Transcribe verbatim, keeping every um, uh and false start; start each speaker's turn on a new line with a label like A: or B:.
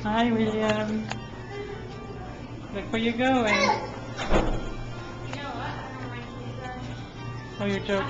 A: Hi, William. Look where you're going.
B: You know what? I don't know why she's uh,
A: Oh, you're joking.